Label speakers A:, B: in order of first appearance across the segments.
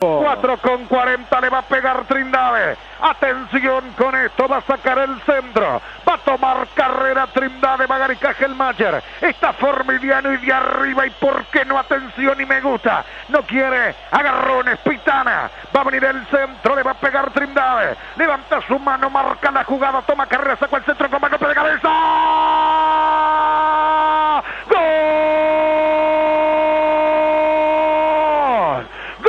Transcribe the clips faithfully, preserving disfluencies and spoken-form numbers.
A: cuatro con cuarenta le va a pegar Trindade. Atención con esto, va a sacar el centro. Va a tomar carrera Trindade, va a Gary Cajelmacher. Está Formidiano y de arriba, y por qué no, atención y me gusta. No quiere, agarrones, Pitana. Va a venir el centro, le va a pegar Trindade. Levanta su mano, marca la jugada, toma carrera, sacó el centro con golpe de cabeza. ¡Gol!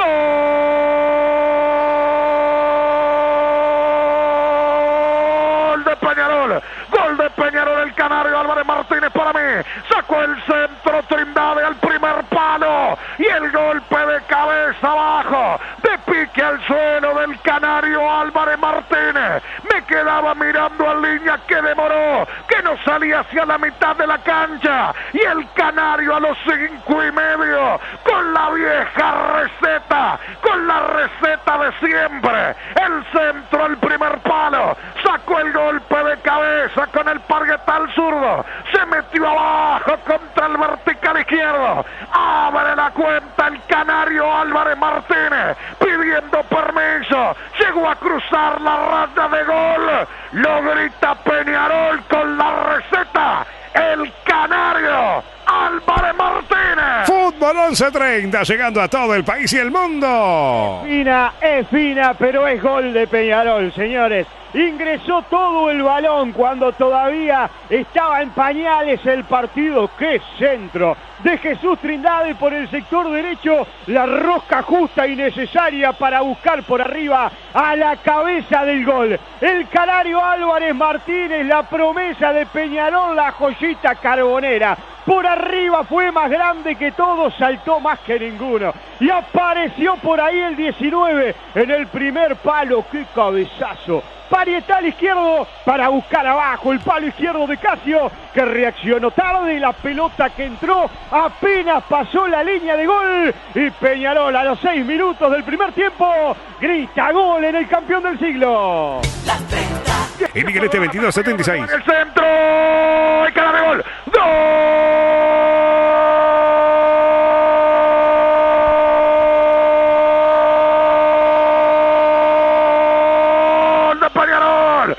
A: ¡Gol de Peñarol! ¡Gol de Peñarol! El canario Álvarez Martínez para mí. Sacó el centro Trindade al primer palo. Y el golpe de cabeza abajo. De pique al suelo del canario Álvarez Martínez. Me quedaba mirando a línea que demoró, que no salía hacia la mitad de la cancha. Y el canario a los cinco y medio, con la vieja receta, con la receta de siempre. El centro al primer palo. Sacó el golpe de cabeza con el parguetal zurdo. Se metió abajo contra el vertical izquierdo. Abre la cuenta el canario Álvarez Martínez, pidiendo permiso. Llegó a cruzar la raya de gol. Lo grita Peñarol con la receta. El canario Álvarez Martínez.
B: Fútbol once treinta, llegando a todo el país y el mundo.
C: Es fina, es fina, pero es gol de Peñarol, señores. Ingresó todo el balón cuando todavía estaba en pañales el partido. ¡Qué centro! De Jesús Trindade por el sector derecho. La rosca justa y necesaria para buscar por arriba a la cabeza del gol. El canario Álvarez Martínez, la promesa de Peñarol, la joyita carbonera. Por arriba fue más grande que todo, saltó más que ninguno. Y apareció por ahí el diecinueve en el primer palo. ¡Qué cabezazo! Parietal izquierdo para buscar abajo el palo izquierdo de Casio, que reaccionó tarde. La pelota que entró apenas pasó la línea de gol. Y Peñarol a los seis minutos del primer tiempo grita gol en el campeón del siglo.
B: Y Miguelete veintidós setenta y seis.
A: En el centro, y cara de gol. ¡Gol! De Peñarol.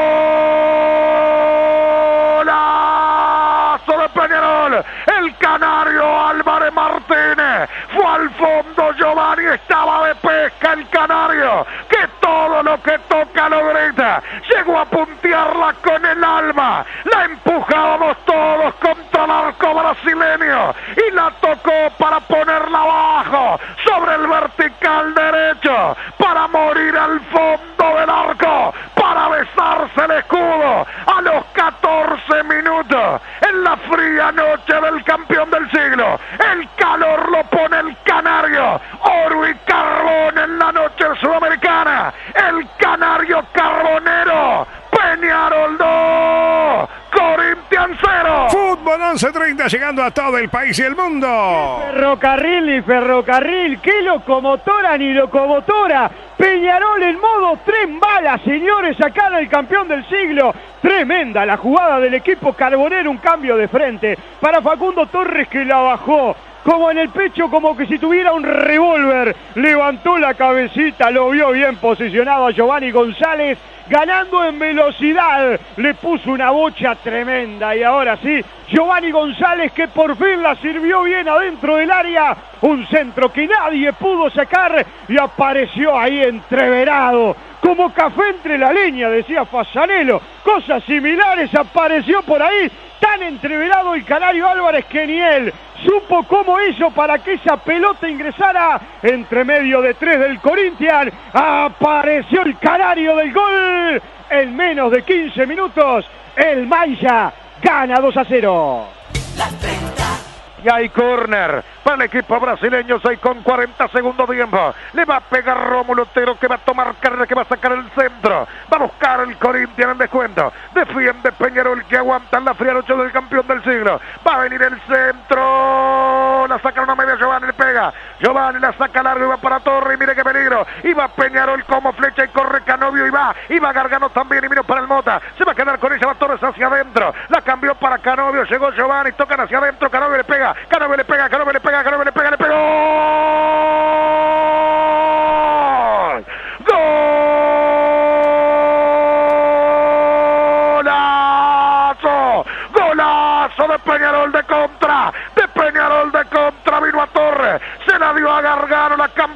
A: ¡Golazo de Peñarol! El canario Álvarez Martínez fue al fondo. Giovanni estaba de pesca, el canario, que todo lo que toca lo grita. Llegó a puntearla con el alma. La empujábamos todos contra el arco brasileño y la tocó para ponerla abajo sobre el vertical derecho, para morir al fondo del arco, para besarse el escudo a los catorce minutos en la fría noche del campeón del siglo. El calor lo pone el canario, oro y carbón en la noche sudamericana. El canario carbonero. Peñarol dos, Corinthians cero.
B: Fútbol once treinta, llegando a todo el país y el mundo.
C: Ferrocarril ni ferrocarril, qué locomotora ni locomotora. Peñarol en modo tren bala, señores, acá en el campeón del siglo. Tremenda la jugada del equipo carbonero, un cambio de frente para Facundo Torres, que la bajó como en el pecho, como que si tuviera un revólver. Levantó la cabecita, lo vio bien posicionado a Giovanni González, ganando en velocidad. Le puso una bocha tremenda y ahora sí, Giovanni González, que por fin la sirvió bien adentro del área. Un centro que nadie pudo sacar y apareció ahí entreverado, como café entre la leña, decía Fasanelo. Cosas similares apareció por ahí. Tan entreverado el canario Álvarez que ni él supo cómo hizo para que esa pelota ingresara entre medio de tres del Corinthians. Apareció el canario del gol en menos de quince minutos. El Maya gana dos a cero.
A: Y hay córner para el equipo brasileño, seis con cuarenta segundos tiempo. Le va a pegar Rómulo Otero, que va a tomar carrera, que va a sacar el centro. Va a buscar el Corinthians en descuento. Defiende Peñarol, que aguanta en la fría noche del campeón del siglo. Va a venir el centro. La saca una media, Giovanni le pega. Giovanni la saca largo y va para Torre. Y mire qué peligro. Y va Peñarol como flecha y corre Canovio y va. Y va Gargano también y mira para el Mota. Se va a quedar con ella, va Torres hacia adentro. La cambió para Canovio. Llegó Giovanni, tocan hacia adentro. Canovio le pega. Canovio le pega, Canovio le pega, Canovio le pega, le pegó.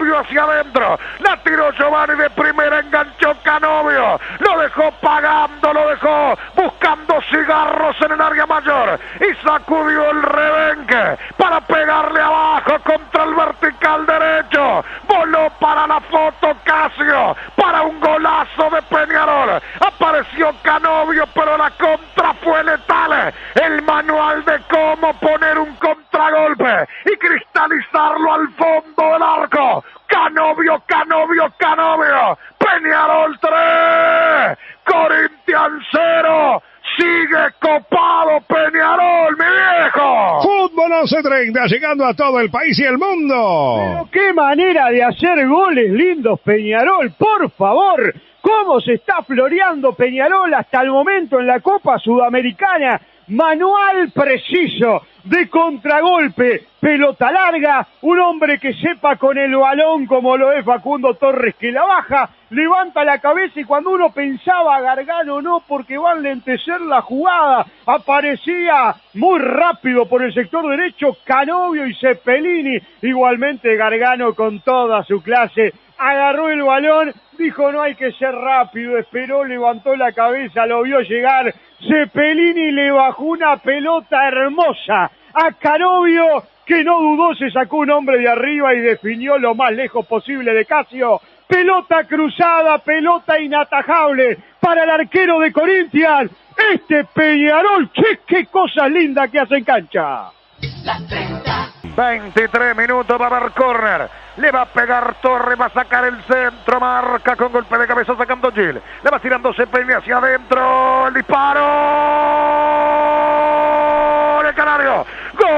A: Canovio hacia adentro, la tiró Giovanni de primera, enganchó Canovio, lo dejó pagando, lo dejó buscando cigarros en el área mayor y sacudió el rebenque para pegarle abajo contra el vertical derecho, voló para la foto Casio, para un golazo de Peñarol, apareció Canovio pero la contra fue letal, el manual de cómo poner un contragolpe y cristalizarlo al fondo del arco. Canovio, Canovio, Canovio, Peñarol tres, Corinthians cero, sigue copado Peñarol, mi viejo.
B: Fútbol once treinta, llegando a todo el país y el mundo.
C: Pero qué manera de hacer goles lindos Peñarol, por favor. Cómo se está floreando Peñarol hasta el momento en la Copa Sudamericana. Manual preciso de contragolpe, pelota larga, un hombre que sepa con el balón como lo es Facundo Torres, que la baja, levanta la cabeza y cuando uno pensaba Gargano no, porque va a lentecer la jugada, aparecía muy rápido por el sector derecho Canovio y Cepelini, igualmente Gargano con toda su clase, agarró el balón, dijo no hay que ser rápido, esperó, levantó la cabeza, lo vio llegar, Cepelini le bajó una pelota hermosa a Canovio, que no dudó, se sacó un hombre de arriba y definió lo más lejos posible de Casio. Pelota cruzada, pelota inatajable para el arquero de Corinthians. Este Peñarol, che, qué cosas lindas que hace en cancha.
A: veintitrés minutos, va a haber córner, le va a pegar Torres, va a sacar el centro, marca con golpe de cabeza sacando Gil, le va tirando Cepelini hacia adentro, el disparo, el Canario,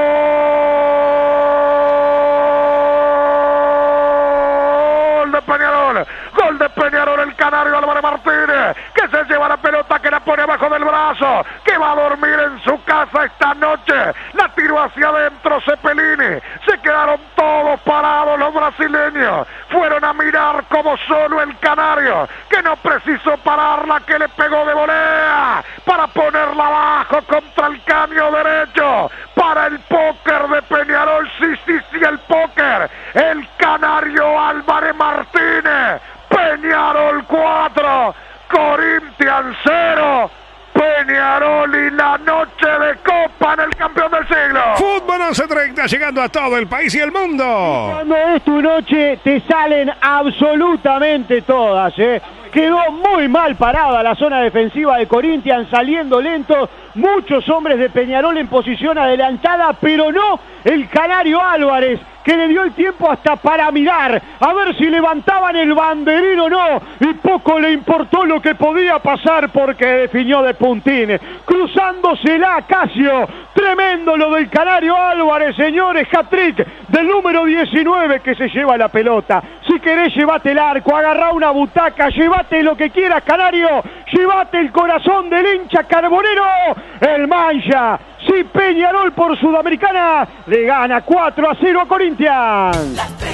A: gol de Peñarol, gol de Peñarol, el Canario Álvarez Martínez, que se lleva la pelota, que la pone abajo del brazo, que va a dormir en su casa esta noche, la tiró hacia adentro Cepelini, se quedaron todos parados los brasileños, fueron a mirar como solo el Canario, que no precisó pararla, que le pegó de volea, para ponerla abajo contra el caño derecho, para el póker de Peñarol, sí, sí, sí, el póker, el Canario Álvarez Martínez, Peñarol cuatro, Corinthians cero, Peñarol y la noche de Copa en el campeón del siglo.
B: Fútbol once treinta, llegando a todo el país y el mundo.
C: Cuando es tu noche te salen absolutamente todas, ¿eh? Quedó muy mal parada la zona defensiva de Corinthians, saliendo lento, muchos hombres de Peñarol en posición adelantada, pero no el Canario Álvarez, que le dio el tiempo hasta para mirar, a ver si levantaban el banderín o no, y poco le importó lo que podía pasar porque definió de puntín, cruzándosela a Casio, tremendo lo del Canario Álvarez, señores, hat-trick del número diecinueve que se lleva la pelota, si querés llevate el arco, agarrá una butaca, llevate lo que quieras Canario, llevate el corazón del hincha carbonero, el Mancha. Sí, Peñarol por Sudamericana le gana cuatro a cero a Corinthians.